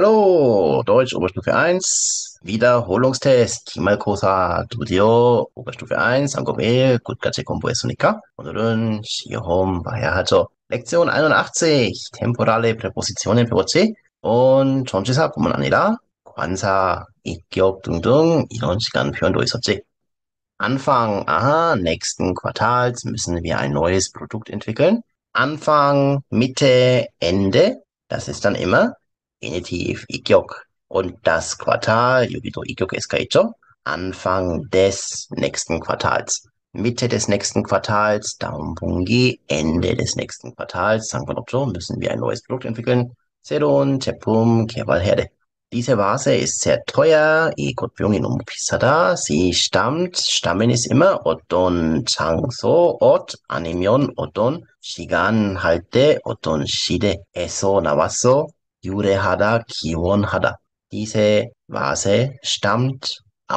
Hallo, Deutsch Oberstufe eins, Wiederholungstest, 기말고사 드디어 오berstufe 1, 한국어 끝까지 공부했으니까 오늘은 시험 봐야 하죠. lektion 81, temporale Präpositionen 배웠지? und 전치사뿐만 아니라 관사, 인격 등등 이런 시간 표현도 있었지. Anfang, aha, nächsten Quartals müssen wir ein neues Produkt entwickeln. Anfang, Mitte, Ende, das ist dann immer Genitiv, Igyok. Und das Quartal, 여기도 Igyok-Eska 있죠? Anfang des nächsten Quartals. Mitte des nächsten Quartals, 다음 분기, Ende des nächsten Quartals, 상관없죠? Müssen wir ein neues Produkt entwickeln. 새로운 제품 개발해야 돼. Diese Vase ist sehr teuer. 이 꽃병이 너무 비싸다. Sie stammt. stammen ist immer 어떤 장소, 옷 아니면 어떤 시간 할 때, 어떤 시대에서 나왔어. 유래하다, 기원하다. Diese Vase stammt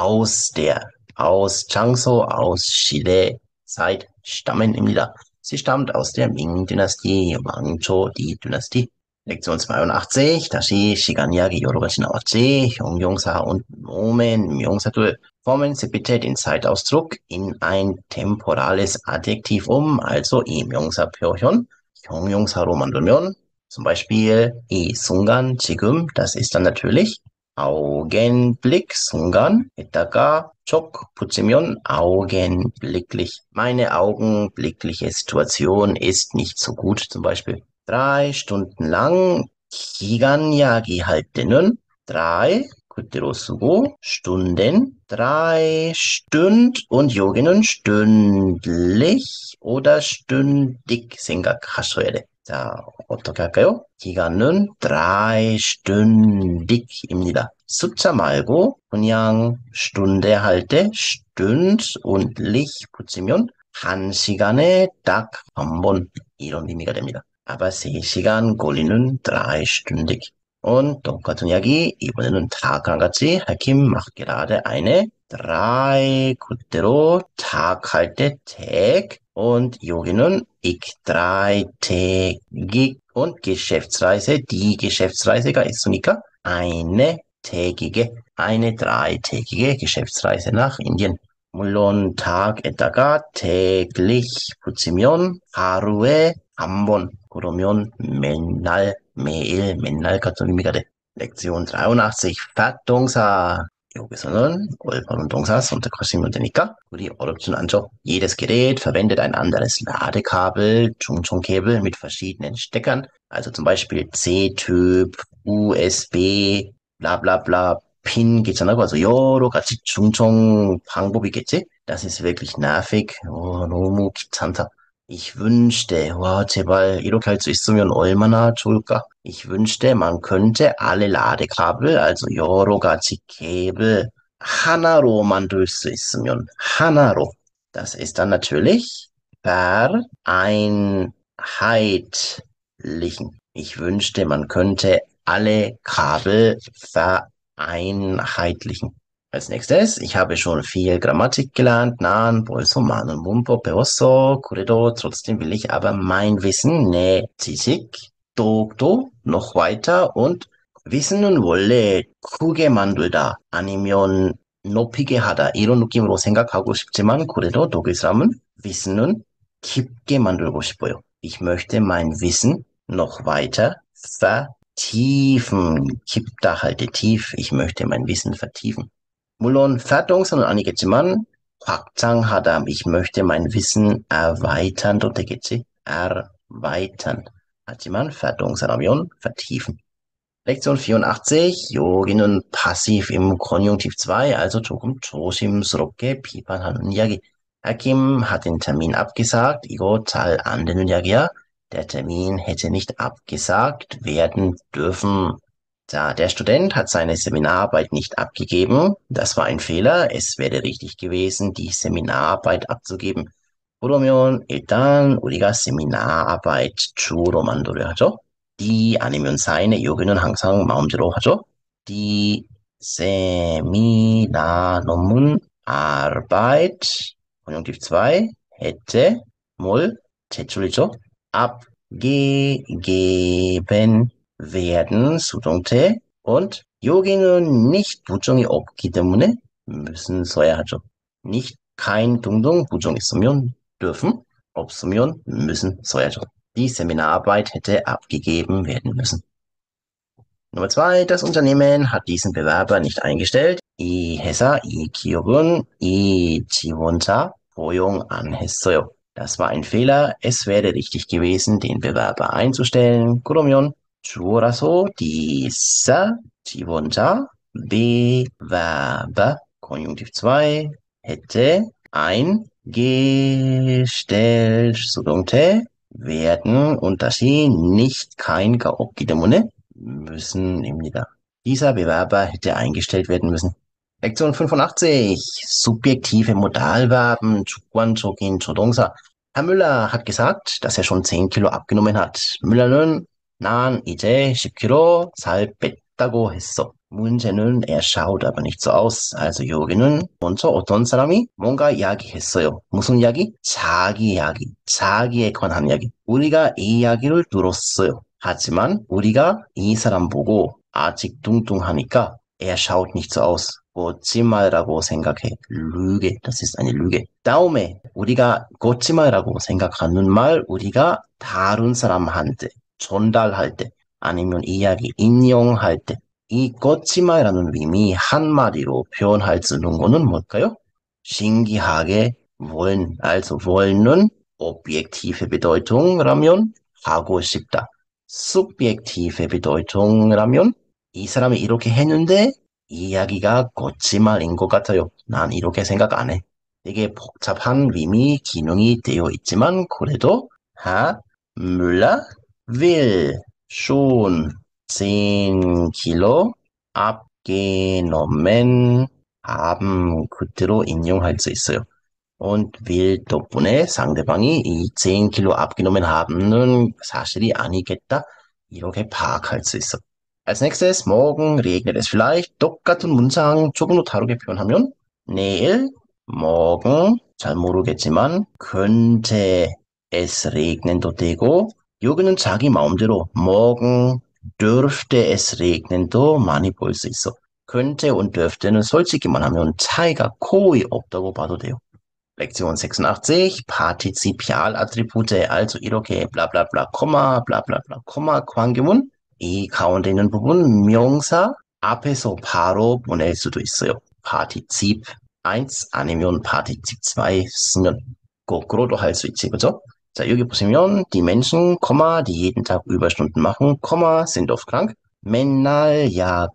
aus 장소, aus 시대, Zeit, stammen입니다. Sie stammt aus der Ming-Dynastie, 왕조, die Dynastie. Lektion 82, 다시 시간 이야기 여러 가지 나왔지. 형용사 und Nomen, 명사들 formen Sie bitte den Zeitausdruck in ein temporales Adjektiv um, also 이 명사 표현 형용사로 만들면 zum Beispiel 이 순간, 지금, das ist dann natürlich Augenblick, 순간, 이따가 촉 붙이면 augenblicklich. Meine augenblickliche Situation ist nicht so gut, zum Beispiel. 3 Stunden lang 기간 이야기할 때는 drei 그대로 쓰고 Stunden, 3 Stund und 여기는 stündlich oder stündig 생각하셔야 돼. 자, 어떻게 할까요? 기간은 3stündig입니다. 숫자 말고 그냥 Stunde 할 때 stünd und lich 붙이면 1시간에 딱 한 번 이런 의미가 됩니다. aber 3시간 걸리는 3stündig. Und 똑같은 이야기 이번에는 Tag랑 같이 Hakim macht gerade eine 3 그대로 Tag 할 때 Tag und 여기는 ich 3tägig und Geschäftsreise die Geschäftsreise가 있으니까 eine 3tägige Geschäftsreise nach Indien. 물론 닭에다가 täglich 붙이면 하루에 한 번, 그러면 맨날, 매일, 맨날 같은 의미가 돼. Lektion 83, Vert동사. 여기서는 올바른 동사 선택하시면 되니까 우리 어렵진 않죠. Jedes Gerät verwendet ein anderes Ladekabel, Chung-Chung-Kabel mit verschiedenen Steckern. Also zum Beispiel C-Typ, USB, bla bla bla, Pin 있잖아요. also 여러 가지 중청 방법이겠지? Das ist wirklich nervig. 너무 귀찮다. Ich wünschte, 와, 제발 이렇게 할 수 있으면 얼마나 좋을까? Ich wünschte, man könnte alle Ladekabel, also 여러 가지 Kabel, 하나로 만들 수 있으면, 하나로. Das ist dann natürlich vereinheitlichen. Ich wünschte, man könnte alle Kabel vereinheitlichen. Als nächstes, ich habe schon viel Grammatik gelernt, 난 벌써 많은 문법 배웠어. 그래도 trotzdem will ich aber mein Wissen, 내 지식, 또 noch weiter und Wissen은 원래 크게 만들다 아니면 높이게 하다 이런 느낌으로 생각하고 싶지만 그래도 독일 사람은 Wissen은 깊게 만들고 싶어요. Ich möchte mein Wissen noch weiter vertiefen. 깊다 할 때 tief. Ich möchte mein Wissen vertiefen. 물론 Verdong사는 아니겠지만 확장하다. Ich möchte mein Wissen erweitern도 되겠지. erweitern. 하지만 Verdong사라면 vertiefen. Lektion 84. 여기는 passiv im Konjunktiv 2, also 조금 조심스럽게 비판하는 이야기. Hakim hat den Termin abgesagt. 이거 잘 안 되는 이야기야. Der Termin hätte nicht abgesagt werden dürfen. Ja, der Student hat seine Seminararbeit nicht abgegeben. Das war ein Fehler. Es wäre richtig gewesen, die Seminararbeit abzugeben. 그러면 일단 우리가 seminararbeit 주어로 만들어야 하죠. die 아니면 seine 여기는 항상 마음대로 하죠. die Seminar 논문 Arbeit Konjunktiv 2 hätte 뭘 제출이죠. abgegeben werden 수동태 Und 여기는 nicht 부정이 없기 때문에 müssen 써야 하죠. nicht kein 둥둥 부정 있으면 dürfen, 없으면 müssen 써야죠. Die Seminararbeit hätte abgegeben werden müssen. Nummer zwei, das Unternehmen hat diesen Bewerber nicht eingestellt. 이 회사, 이 기업은 이 지원자 고용 안 했어요. Das war ein Fehler. Es wäre richtig gewesen, den Bewerber einzustellen. 그러면 주어라서 dieser 지원자 Bewerber Konjunktiv 2 hätte eingestellt 수동태 werden und 다시 nicht kein 없기 때문에 müssen입니다. Dieser Bewerber hätte eingestellt werden müssen. Lektion 85. Subjektive Modalverben, 주관적인 조동사. Herr Müller hat gesagt, dass er schon 10 Kilo abgenommen hat. Müller는 난 이제 10kg 살 뺐다고 했어. 문제는 er schaut aber nicht so aus. Also 여기는 먼저 어떤 사람이 뭔가 이야기했어요. 무슨 이야기? 자기 이야기. 자기에 관한 이야기. 우리가 이 이야기를 들었어요. 하지만 우리가 이 사람 보고 아직 뚱뚱하니까 er schaut nicht so aus. 거짓말이라고 생각해. Lüge. Das ist eine Lüge. 다음에 우리가 거짓말이라고 생각하는 말 우리가 다른 사람한테 전달할 때 아니면 이야기 인용할 때 이 거짓말이라는 의미 한마디로 표현할 수 있는 거는 뭘까요? 신기하게 wollen. Also wollen은 objektive Bedeutung라면 하고 싶다. subjektive Bedeutung라면 이 사람이 이렇게 했는데 이 이야기가 거짓말인 것 같아요. 난 이렇게 생각 안 해. 되게 복잡한 의미, 기능이 되어 있지만 그래도 Herr Müller will schon 10 Kilo abgenommen haben. 그대로 인용할 수 있어요. Und will 덕분에 상대방이 이 10 Kilo abgenommen haben은 사실이 아니겠다. 이렇게 파악할 수 있어. Als nächstes, morgen regnet es vielleicht. 똑같은 문장 조금 더 다르게 표현하면 내일, morgen, 잘 모르겠지만 könnte es regnen도 되고 여기는 자기 마음대로 morgen dürfte es regnen도 많이 볼 수 있어. könnte und dürfte는 솔직히만 하면 차이가 거의 없다고 봐도 돼요. Lektion 86, Partizipialattribute, also 이렇게 블라블라블라, 블라블라블라, 관계문 이 가운데 있는 부분 명사 앞에서 바로 보낼 수도 있어요. Partizip 1 아니면 Partizip 2 쓰면 거꾸로도 할 수 있지, 그죠? 자, 여기 보시면 die Menschen, die jeden Tag Überstunden machen, sind oft krank. 맨날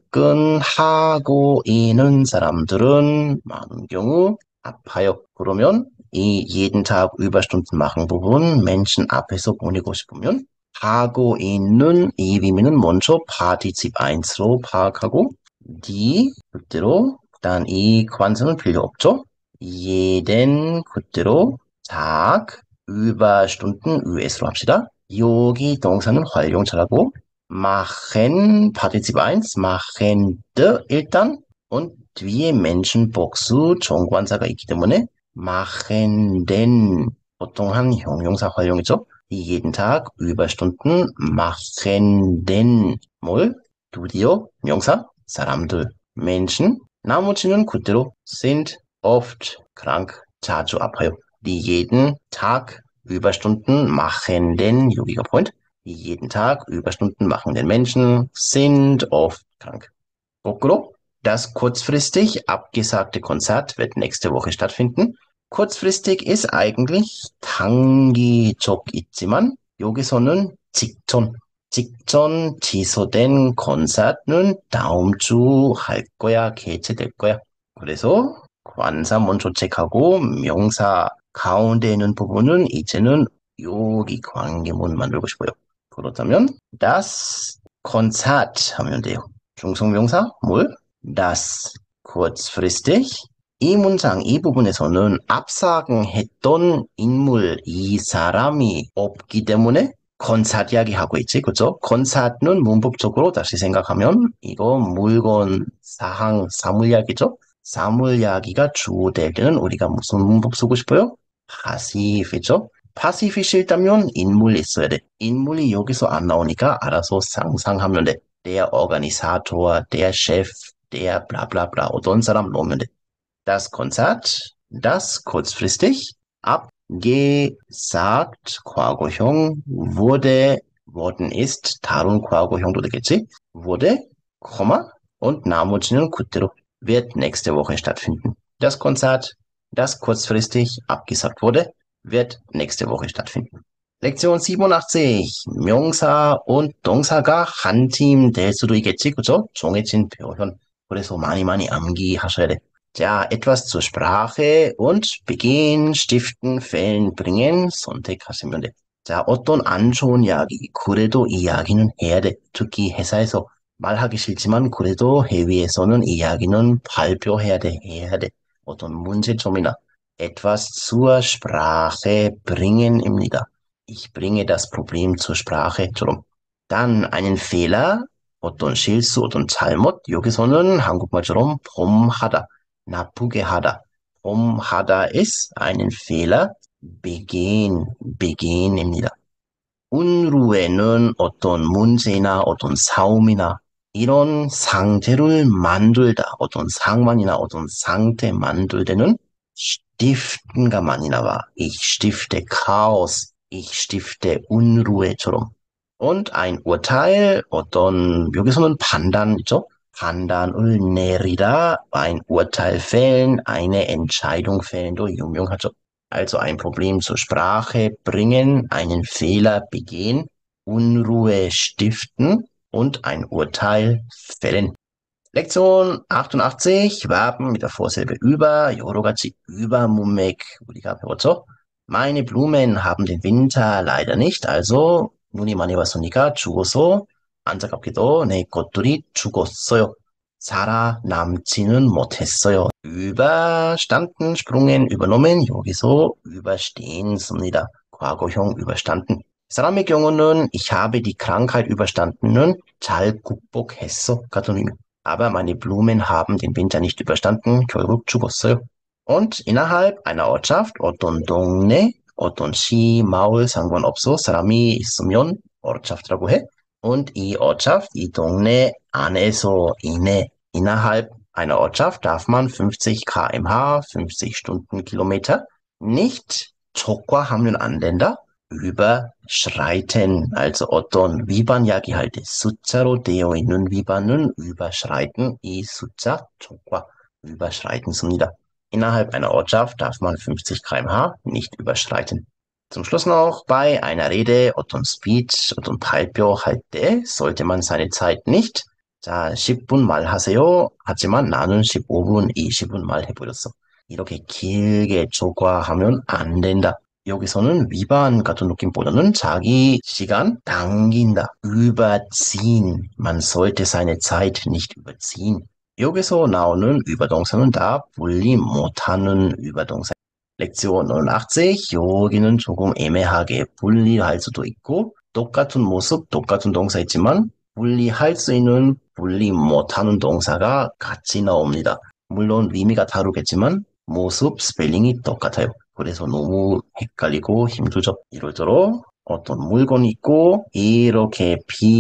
야근하고 있는 사람들은 많은 경우 아파요. 그러면 이 jeden Tag Überstunden machen 부분 Menschen 앞에서 보내고 싶으면 하고 있는 이 의미는 먼저 Partizip 1로 파악하고 die 그대로 일단 이 관사는 필요 없죠. jeden 그대로 Tag Überstunden US로 합시다. 여기 동사는 활용차라고 machen Partizip 1 machende 일단 und 뒤에 Menschen 복수 정관사가 있기 때문에 machenden 보통 한 형용사 활용이죠. Die jeden Tag Überstunden machenden 뭘? 드디어 명사 사람들 Menschen 나머지는 그대로 sind oft krank 자주 아파요. Die jeden Tag Überstunden machenden 여기가 포인트. Die jeden Tag Überstunden machenden Menschen sind oft krank. 거꾸로 das kurzfristig abgesagte Konzert wird nächste Woche stattfinden. kurzfristig ist eigentlich 단기적 있지만 여기서는 직전 취소된 콘서트는 다음 주 할 거야, 개최될 거야. 그래서 관사 먼저 체크하고 명사 가운데 있는 부분은 이제는 여기 관계문 만들고 싶어요. 그렇다면 das Konzert 하면 돼요. 중성명사 뭘? das kurzfristig 이 문장 이 부분에서는 absagen했던 인물 이 사람이 없기 때문에 콘서트 이야기하고 있지, 그죠? 콘서트는 문법적으로 다시 생각하면 이거 물건, 사항, 사물 이야기죠? 사물 이야기가 주어될 때는 우리가 무슨 문법 쓰고 싶어요? passive이죠? passive이 싫다면 인물이 있어야 돼. 인물이 여기서 안 나오니까 알아서 상상하면 돼. der Organisator, der Chef, der bla bla bla 어떤 사람 넣으면 돼. Das Konzert, das kurzfristig abgesagt, 과거형, worden ist, 다른 과거형도 되겠지? wurde, Komma, und 나머지는 그대로 wird nächste Woche stattfinden. Das Konzert, das kurzfristig abgesagt wurde, wird nächste Woche stattfinden. Lektion 87. 명사 und 동사가 한 팀 될 수도 있겠지, 그죠? 정해진 표현. 그래서 많이 암기하셔야 돼. 자, etwas zur Sprache und begehen, stiften, fällen, bringen, 선택하시면 돼. 자, 어떤 안 좋은 이야기, 그래도 이야기는 해야 돼. 특히 회사에서 말하기 싫지만 그래도 회의에서는 이야기는 발표해야 돼, 해야 돼. 어떤 문제점이나 etwas zur Sprache bringen입니다. Ich bringe das Problem zur Sprache처럼. dann einen Fehler, 어떤 실수, 어떤 잘못, 여기서는 한국말처럼 범하다, 나쁘게 하다. 범하다 ist einen Fehler begehen입니다. 운루에는 어떤 문제나 어떤 싸움이나 이런 상태를 만들다, 어떤 상황이나 어떤 상태 만들 때는 stiften가 많이 나와. Ich stifte Chaos, ich stifte Unruhe처럼. Und ein Urteil, 어떤, 여기서는 판단이죠. 판단을 내리다, ein Urteil fällen, eine Entscheidung fällen도 유명하죠. Also ein Problem zur Sprache bringen, einen Fehler begehen, Unruhe stiften und ein Urteil fällen. Lektion 88, Verben mit der Vorsilbe über, 여러 가지 über문맥 우리가 배웠죠? Meine Blumen haben den Winter leider nicht, also 눈이 많이 왔으니까 죽어서 안타깝게도 내 꽃들이 죽었어요. 살아남지는 못했어요. überstanden, sprungen, übernommen, 여기서 überstehen 씁니다. 과거형 überstanden. 사람의 경우는 ich habe die Krankheit überstanden은 잘 극복했어 같은 의미. Aber meine Blumen haben den Winter nicht überstanden, 결국 죽었어요. Und innerhalb einer Ortschaft, 어떤 동네, 어떤 시, 마을 상관없어 사람이 있으면 Ortschaft라고 해. Und 이 Ortschaft, 이 동네 안에서 이내, innerhalb einer Ortschaft darf man 50 km/h, 50 Stundenkilometer nicht 촉과하면 안 된다. überschreiten, also 어떤 위반 이야기할 때 숫자로 되어 있는 위반은 überschreiten, 이 숫자 촉과 überschreiten 씁니다. Innerhalb einer Ortschaft darf man 50 km/h nicht überschreiten. Zum Schluss noch, bei einer Rede, 어떤 Speech, 어떤 발표할 때 sollte man seine Zeit nicht, 자, 10분 말하세요. 하지만 나는 15분, 20분 말해버렸어. 이렇게 길게 촉과하면 안 된다. 여기서는 위반 같은 느낌보다는 자기 시간 당긴다. überziehen. Man sollte seine Zeit nicht überziehen. 여기서 나오는 über동사는 다 분리 못하는 über동사. 렉션 89. 여기는 조금 애매하게 분리할 수도 있고 똑같은 모습, 똑같은 동사 있지만 분리할 수 있는 분리 못하는 동사가 같이 나옵니다. 물론 의미가 다르겠지만 모습, 스펠링이 똑같아요. 그래서 너무 헷갈리고 힘들죠. 예를 들어 어떤 물건이 있고 이렇게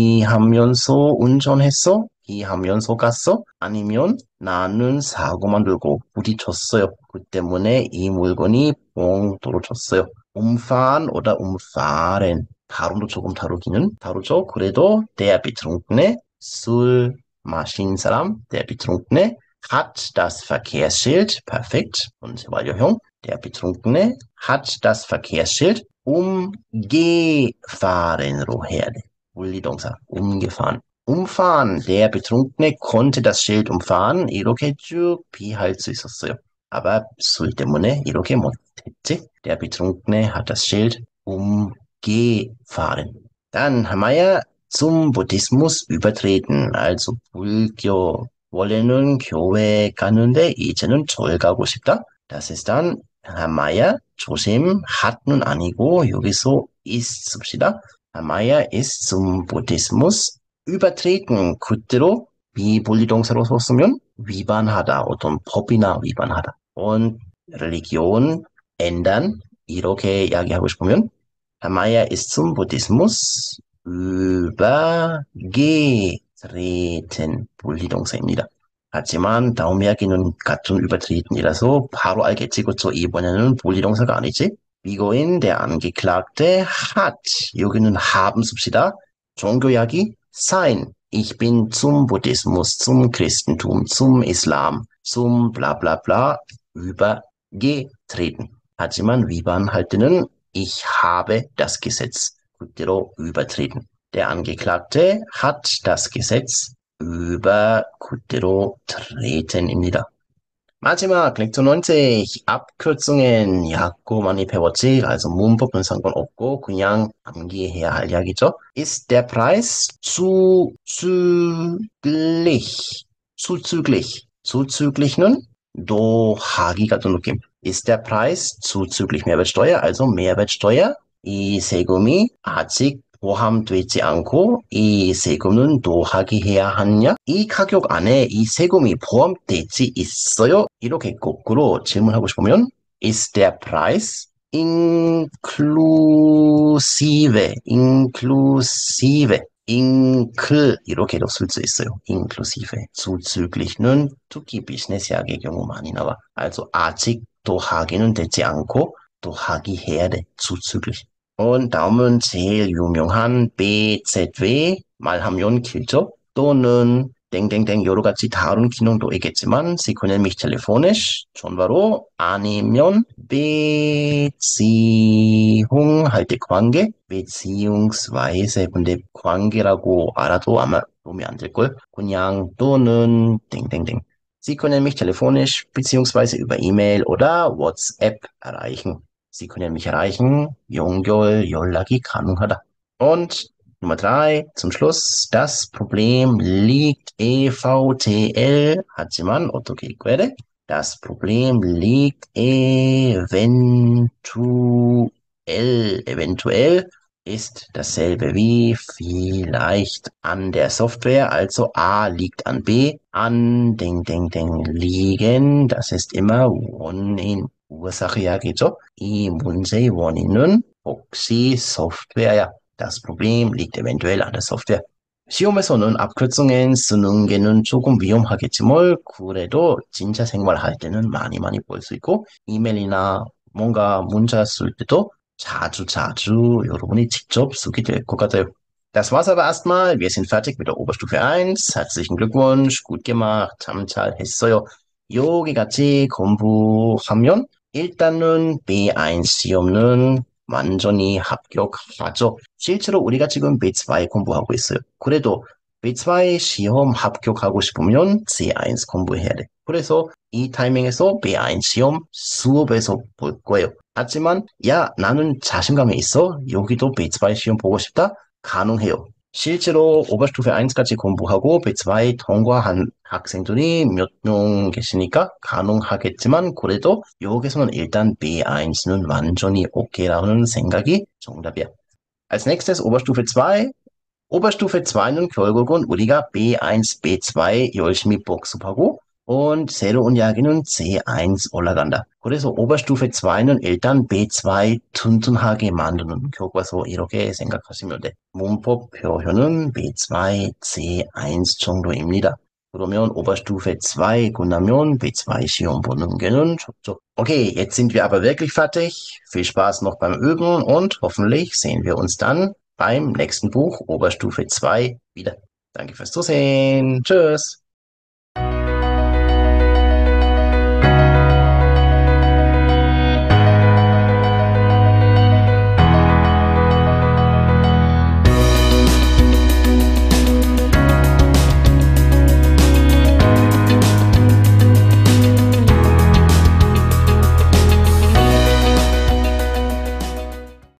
비하면서 운전했어? 비하면서 갔어? 아니면 나는 사고 만들고 부딪혔어요. 그 때문에 이 물건이 뻥 떨어졌어요. umfahren oder umfahren. 발음도 조금 다르죠. 그래도 der Betrunkene, 술 마신 사람, der Betrunkene hat das Verkehrsschild, perfekt, und 완료형, der Betrunkene hat das Verkehrsschild umgefahren로 해야 돼. 물리동사, umgefahren. Umfahren, der Betrunkene konnte das Schild umfahren, 이렇게 쭉 비할 수 있었어요. Aber 술 때문에 이렇게 못했지. Der Betrunkene hat das Schild umgefahren. Dann haben wir ja zum Buddhismus übertreten, also 불교. 원래는 교회 가는데 이제는 절 가고 싶다. Das ist dann 하마야 조심 hat는 아니고 여기서 ist 씁시다. 하마야 ist zum Buddhismus übertreten. 그대로 비분리동사로 썼으면 위반하다, 어떤 법이나 위반하다. Und Religion ändern, 이렇게 이야기하고 싶으면 Hamaya ist zum Buddhismus übergetreten. treten 불리동사입니다. 하지만 다음 이야기는 같은 übertreten이라서 바로 알겠지. 그쵸? 이번에는 불리동사가 아니지. 비고인 der Angeklagte hat. 여기는 haben 씁시다. 종교 이야기 sein. Ich bin zum Buddhismus, zum Christentum, zum Islam, zum bla bla bla übergetreten. 하지만 위반할 때는 ich habe das Gesetz 그대로 übertreten. Der Angeklagte hat das Gesetz über 그대로 treten입니다. 마지막 렉처 90 abkürzungen 야구 많이 배웠지? also 문법은 상관없고 그냥 암기해야 할 이야기죠. Ist der Preis zuzüglich? zuzüglich. zuzüglich는 더하기 같은 느낌. Ist der Preis zuzüglich Mehrwertsteuer? also Mehrwertsteuer 이 세금이 아직 포함되지 않고 이 세금은 더하기 해야 하느냐? 이 가격 안에 이 세금이 포함되지 있어요? 이렇게 거꾸로 질문하고 싶으면 Is der Preis inclusive 이렇게도 쓸 수 있어요. inclusive. zuzüglich는 특히 비즈니스 약의 경우 많이 나와. also 아직 더하기는 되지 않고 더하기 해야 돼. zuzüglich. 다음은 제일 유명한 BZW 말하면 길죠? 또는 땡땡땡 여러 가지 다른 기능도 있겠지만 Sie können mich telefonisch 전화로 아니면 Beziehung 할 때 관계 beziehungsweise 근데 관계라고 알아도 아마 도움이 안 될걸? 그냥 또는 땡땡땡 Sie können mich telefonisch beziehungsweise über E-Mail oder WhatsApp erreichen. Sie können mich erreichen. 연락이 가능하다. Und Nummer 3, zum Schluss. Das Problem liegt EVTL. 하지만 어떻게 읽어야 돼? Das Problem liegt eventuell ist dasselbe wie vielleicht an der Software, also A liegt an B, an liegen, das ist immer 원인, ursache 이야기죠. 이 문제의 원인은 혹시 소프트웨어야. Das Problem liegt eventuell an der Software. 시험에서는 abkürzungen 쓰는 게는 조금 위험하겠지만 그래도 진짜 생활할 때는 많이 볼 수 있고 이메일이나 뭔가 문자 쓸 때도 자주 여러분이 직접 쓰게 될 것 같아요. Das war's aber erstmal. Wir sind fertig mit der Oberstufe 1. Herzlichen Glückwunsch. gut gemacht. 참 잘했어요. 여기까지 공부하면 일단은 B1 시험은 완전히 합격하죠. 실제로 우리가 지금 B2 공부하고 있어요. 그래도 B2 시험 합격하고 싶으면 C1 공부해야 돼. 그래서 이 타이밍에서 B1 시험 수업에서 볼 거예요. 하지만 야 나는 자신감이 있어. 여기도 B2 시험 보고 싶다. 가능해요. 실제로 오버스투페 1까지 공부하고 B2 통과한 학생들이 몇 명 계시니까 가능하겠지만 그래도 여기서는 일단 B1는 완전히 오케이라는 생각이 정답이야. Als nächstes Oberstufe 2. Oberstufe 2는 결국은 우리가 B1, B2 열심히 복습하고 und 새로운 이야기는 C1 올라간다. 그래서 Oberstufe 2는 일단 B2 튼튼하게 만드는 교과서 이렇게 생각하시면 돼. 문법 표현은 B2, C1 정도입니다. 그러면 Oberstufe 2 끝나면 B2 시험 보는 게는 좋죠. Okay, jetzt sind wir aber wirklich fertig. Viel Spaß noch beim Üben und hoffentlich sehen wir uns dann beim nächsten Buch Oberstufe 2 wieder. Danke fürs Zusehen. Tschüss.